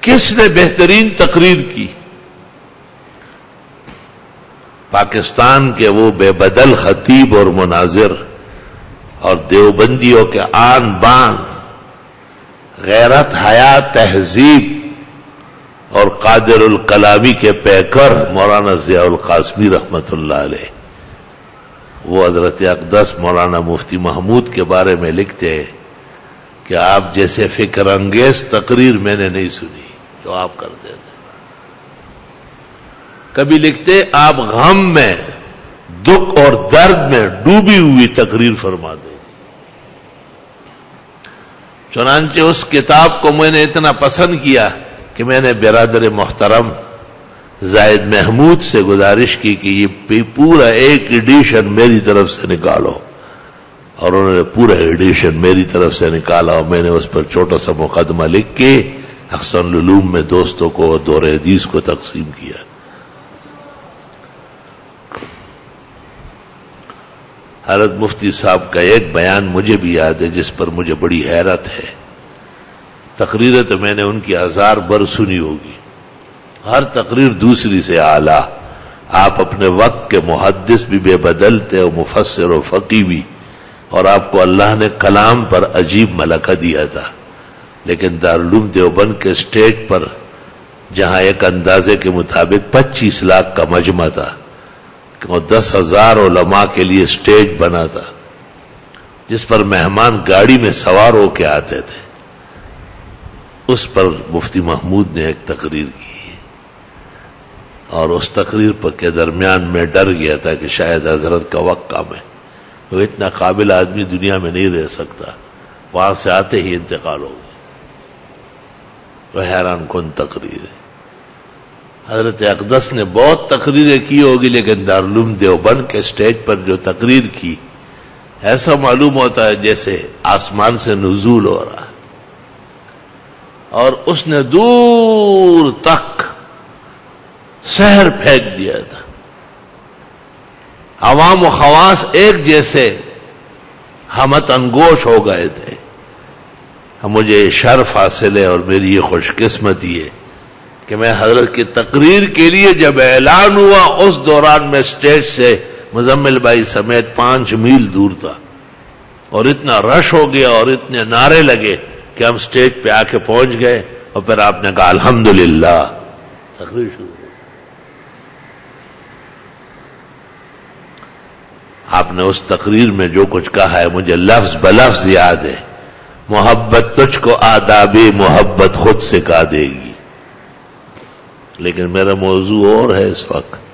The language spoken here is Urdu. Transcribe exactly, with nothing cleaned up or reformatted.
کس نے بہترین تقریر کی؟ پاکستان کے وہ بے بدل خطیب اور مناظر اور دیوبندیوں کے آن بان، غیرت، حیا، تہذیب اور قادر الکلامی کے پیکر مولانا ضیاء القاسمی رحمت اللہ علیہ، وہ حضرت اقدس مولانا مفتی محمود کے بارے میں لکھتے ہیں کہ آپ جیسے فکر انگیز تقریر میں نے نہیں سنی جو آپ کرتے تھے۔ کبھی لکھتے آپ غم میں، دکھ اور درد میں ڈوبی ہوئی تقریر فرماتے۔ چنانچہ اس کتاب کو میں نے اتنا پسند کیا کہ میں نے برادر محترم زائد محمود سے گزارش کی کہ یہ پورا ایک ایڈیشن میری طرف سے نکالو، اور انہوں نے پورا ایڈیشن میری طرف سے نکالا، اور میں نے اس پر چھوٹا سا مقدمہ لکھ کے احسن العلوم میں دوستوں کو دور حدیث کو تقسیم کیا۔ حضرت مفتی صاحب کا ایک بیان مجھے بھی یاد ہے جس پر مجھے بڑی حیرت ہے۔ تقریریں تو میں نے ان کی ہزار بار سنی ہوگی، ہر تقریر دوسری سے اعلیٰ۔ آپ اپنے وقت کے محدث بھی بے بدل تھے اور مفسر و فقی بھی، اور آپ کو اللہ نے کلام پر عجیب ملکہ دیا تھا، لیکن دارالعلوم دیوبند کے اسٹیج پر جہاں ایک اندازے کے مطابق پچیس لاکھ کا مجمع تھا اور دس ہزار علماء کے لیے اسٹیج بنا تھا جس پر مہمان گاڑی میں سوار ہو کے آتے تھے، اس پر مفتی محمود نے ایک تقریر کی، اور اس تقریر پر کے درمیان میں ڈر گیا تھا کہ شاید حضرت کا وقت کم ہے، وہ اتنا قابل آدمی دنیا میں نہیں رہ سکتا، وہاں سے آتے ہی انتقال ہو گیا۔ وہ حیران کن تقریر ہے۔ حضرت اقدس نے بہت تقریریں کی ہوگی، لیکن دارالعلوم دیوبند کے اسٹیج پر جو تقریر کی، ایسا معلوم ہوتا ہے جیسے آسمان سے نزول ہو رہا ہے، اور اس نے دور تک سحر پھینک دیا تھا۔ عوام و خواص ایک جیسے ہمت انگوش ہو گئے تھے۔ مجھے شرف حاصل ہے اور میری یہ خوش قسمتی ہے کہ میں حضرت کی تقریر کے لیے جب اعلان ہوا اس دوران میں اسٹیج سے مزمل بھائی سمیت پانچ میل دور تھا، اور اتنا رش ہو گیا اور اتنے نعرے لگے کہ ہم اسٹیج پہ آ کے پہنچ گئے، اور پھر آپ نے کہا الحمدللہ، تقریر شروع ہو۔ آپ نے اس تقریر میں جو کچھ کہا ہے مجھے لفظ بلفظ یاد ہے، محبت تجھ کو آداب محبت خود سکھا دے گی، لیکن میرا موضوع اور ہے اس وقت۔